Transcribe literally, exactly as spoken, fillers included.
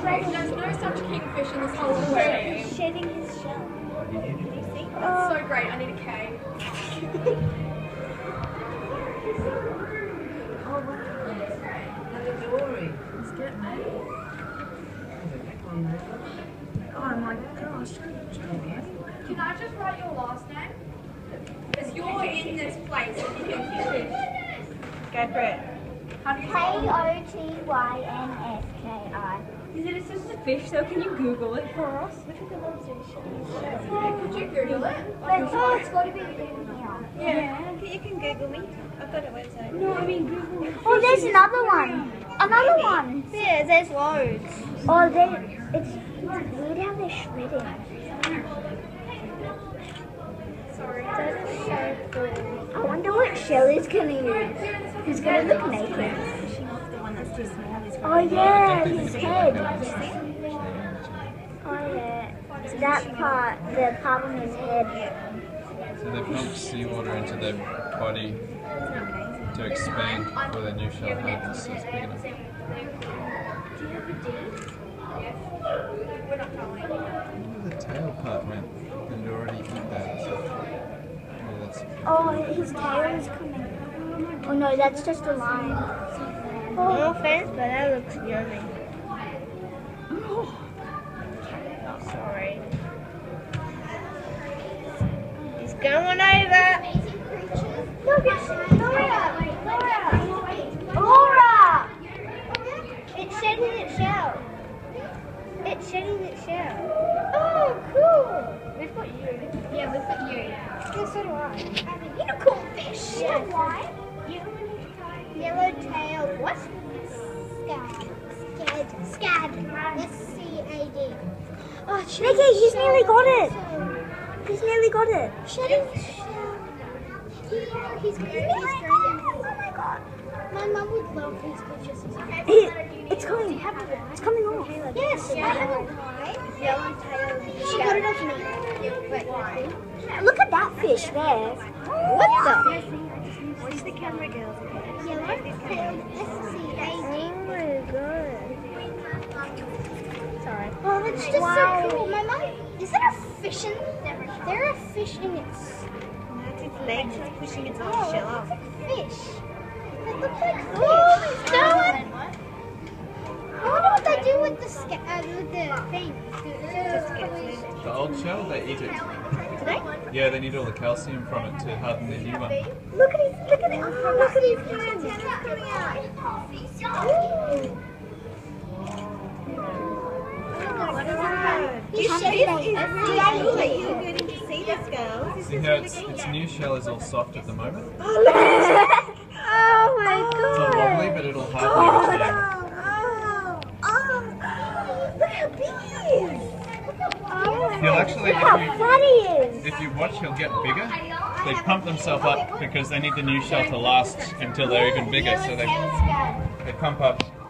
shredding. There's no such kingfish in this whole aquarium. He's shedding his shell. Did you see? That's so great. I need a K. Oh, wow. Another dory. Let's get me. Oh my gosh. Can I just write your last name? Because you're in this place and you can fish. Go for it. How do you K spell it? O T Y N S K I. Is it just a fish though? Can you Google it for us? Look at the lobster shell. Could you Google it? But oh, it's got to be in here. Yeah, you can Google me. I've got a website. No, I mean Google. Oh, there's another one. Another one. Yeah, there's loads. Oh, they. It's weird how they're shredding. Sorry. That's so cool. I wonder what shell he's gonna use. He's gonna look naked. Fishing off the one that's too small. He's Oh yeah, his head. Oh yeah. That part, the part on his head. So they pump seawater into their body to expand for their new shell head so it's big enough. We're not telling. The tail part went and already eat that. So, oh, that's Oh, his tail is coming. Oh no, that's just a line. No offense, but that looks yummy. Sorry. He's going over. Look, it's Laura! Laura! Laura! It's shedding its shell. It's shedding its shell. Oh, cool! We've got you. Yeah, we've got you. Yeah, so do I. I have a unicorn fish. Yeah. Why? Yellow tail. What? Scad. Scad. Scad. S C A D. Oh, Nicky, he's nearly got it. He's nearly got it. Shedding shell. Yeah, he's got it. Oh my god. My mum would love these pictures. It, it's coming. It's coming off. Yes, I have a pie. Yellow tail. She got it off me. Wait, look at that fish there. What the? What's the camera girls? Yellow tail. S C A D. Oh my god. Sorry. Oh, that's just Wow. so cool. My mum, is that a fish in there? There are fish in its. That's its legs. It's pushing its Oh, own shell it off. looks like fish. It looks like fish. Oh, I wonder what they do with the sca- uh, with the thing. the old shell, they eat it. Do they? Yeah, they need all the calcium from it to harden their new one. Look at his, look at it. Oh, look at his hands. He's shedding Are it. you getting to see this, girls? See how its, its new shell is all soft at the moment? Oh my It's all god. wobbly, but it'll harden over time. Oh, oh, look how big he is. He'll actually, Look how if you, fat he is. if you watch, he'll get bigger. They pump themselves up because they need the new shell to last until they're even bigger. So they, they pump up